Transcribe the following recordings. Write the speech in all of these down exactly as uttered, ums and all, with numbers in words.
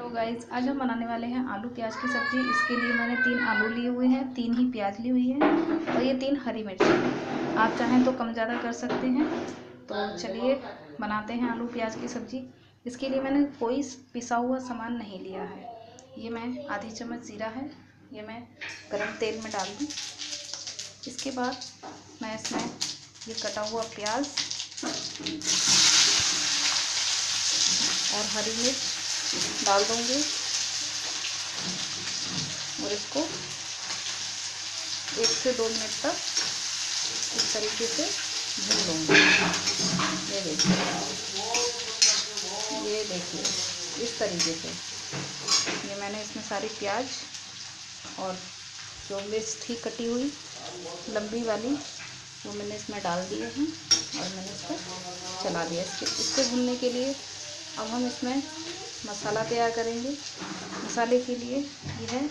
तो गाइस आज हम बनाने वाले हैं आलू प्याज की सब्ज़ी। इसके लिए मैंने तीन आलू लिए हुए हैं, तीन ही प्याज ली हुई है और ये तीन हरी मिर्च। आप चाहें तो कम ज़्यादा कर सकते हैं। तो चलिए बनाते हैं आलू प्याज की सब्ज़ी। इसके लिए मैंने कोई पिसा हुआ सामान नहीं लिया है। ये मैं आधी चम्मच ज़ीरा है, ये मैं गरम तेल में डाल दूँ। इसके बाद मैं इसमें ये कटा हुआ प्याज और हरी मिर्च डाल दूँगी और इसको एक से दो मिनट तक इस तरीके से भून लूँगी। ये देखिए, ये देखिए इस तरीके से ये मैंने इसमें सारी प्याज और जो मिर्च थी कटी हुई लंबी वाली वो मैंने इसमें डाल दिए हैं और मैंने इसको चला दिया। इसके इसको भूनने के लिए अब हम इसमें मसाला तैयार करेंगे। मसाले के लिए ये है,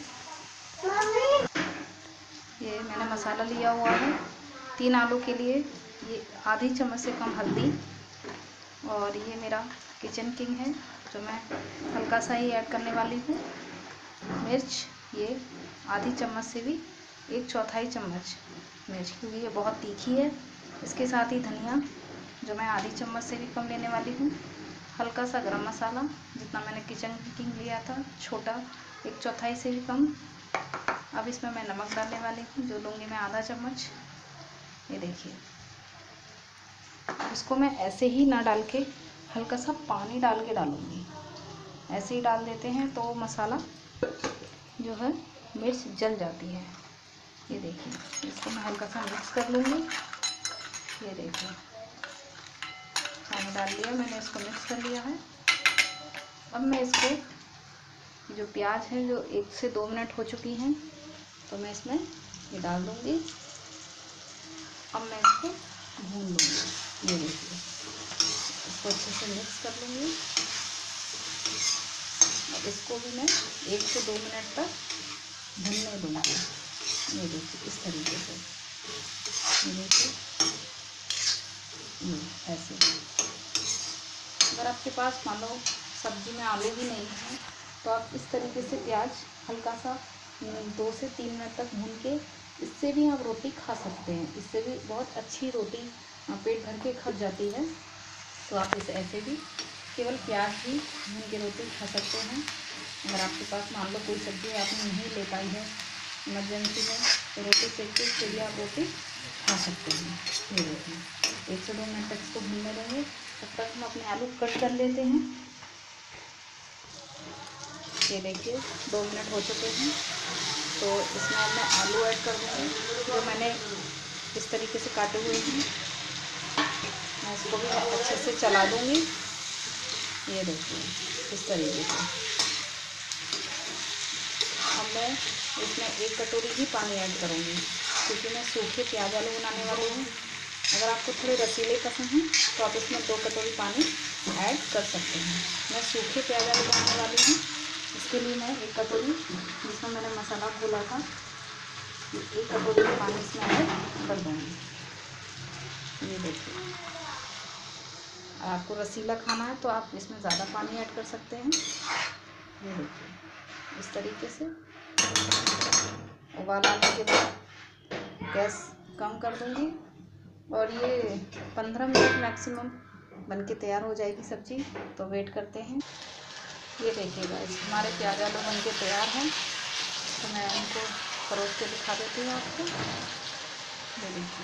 ये मैंने मसाला लिया हुआ है। तीन आलू के लिए ये आधी चम्मच से कम हल्दी और ये मेरा किचन किंग है जो मैं हल्का सा ही ऐड करने वाली हूँ। मिर्च ये आधी चम्मच से भी एक चौथाई चम्मच मिर्च, क्योंकि ये बहुत तीखी है। इसके साथ ही धनिया जो मैं आधी चम्मच से भी कम लेने वाली हूँ। हल्का सा गरम मसाला जितना मैंने किचन किंग लिया था छोटा, एक चौथाई से भी कम। अब इसमें मैं नमक डालने वाली हूँ जो लूँगी मैं आधा चम्मच। ये देखिए, इसको मैं ऐसे ही ना डाल के हल्का सा पानी डाल के डालूँगी। ऐसे ही डाल देते हैं तो मसाला जो है मिर्च जल जाती है। ये देखिए, इसको मैं हल्का सा मिक्स कर लूँगी। ये देखिए पानी डाल लिया मैंने, इसको मिक्स कर लिया है। अब मैं इसको जो प्याज है जो एक से दो मिनट हो चुकी हैं तो मैं इसमें ये डाल दूँगी। अब मैं इसको भून लूँगी। ये देखिए, इसको अच्छे से मिक्स कर लूँगी। अब इसको भी मैं एक से दो मिनट तक भूनने दूँगी। ये देखिए इस तरीके से, ये देखिए ये ऐसे। अगर आपके पास मान लो सब्ज़ी में आलू भी नहीं है तो आप इस तरीके से प्याज हल्का सा दो से तीन मिनट तक भून के इससे भी आप रोटी खा सकते हैं। इससे भी बहुत अच्छी रोटी पेट भर के खा जाती है। तो आप इसे ऐसे भी केवल प्याज ही भून के रोटी खा सकते हैं। अगर आपके पास मान लो कोई सब्ज़ी आपने नहीं ले पाई है इमरजेंसी में तो रोटी सेक के इससे भी आप रोटी खा सकते हैं। ये देखिए एक से दो मिनट तक इसको भूनने देंगे। तब तक हम अपने आलू कट कर लेते हैं। ये देखिए दो मिनट हो चुके हैं तो इसमें अब मैं आलू ऐड कर दूँगी जो मैंने इस तरीके से काटे हुए हैं। मैं इसको भी अच्छे से चला दूँगी। ये देखिए इस तरीके से। अब मैं इसमें एक कटोरी ही पानी ऐड करूँगी क्योंकि मैं सूखे प्याज आलू बनाने वाली हूँ। अगर आपको थोड़े रसीले पसंद हैं तो आप इसमें दो कटोरी पानी ऐड कर सकते हैं। मैं सूखे प्याज आलू बनाने वाली हूँ, इसके लिए मैं एक कटोरी जिसमें मैंने मसाला घोला था एक कटोरी पानी इसमें ऐड कर दूँगी। ये देखिए, आपको रसीला खाना है तो आप इसमें ज़्यादा पानी ऐड कर सकते हैं। ये देखिए इस तरीके से उबाल आने के बाद गैस कम कर दूँगी और ये पंद्रह मिनट मैक्सिमम बनके तैयार हो जाएगी सब्ज़ी। तो वेट करते हैं। ये देखिएगा हमारे प्याज आलू बनके तैयार हैं तो मैं इनको परोस के दिखा देती हूँ आपको। ये देखिए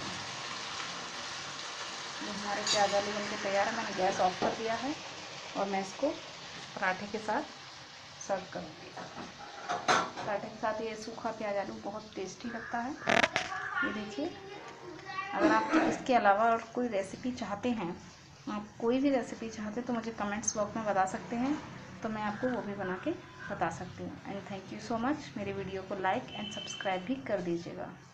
हमारे प्याज आलू बनके तैयार है। मैंने गैस ऑफ कर दिया है और मैं इसको पराठे के साथ सर्व करूँगी। पराठे के साथ ये सूखा प्याज आलू बहुत टेस्टी लगता है। ये देखिए, अगर आप इसके अलावा और कोई रेसिपी चाहते हैं, आप कोई भी रेसिपी चाहते हैं तो मुझे कमेंट्स बॉक्स में बता सकते हैं तो मैं आपको वो भी बना के बता सकती हूँ। And thank you so much. मेरे वीडियो को लाइक एंड सब्सक्राइब भी कर दीजिएगा।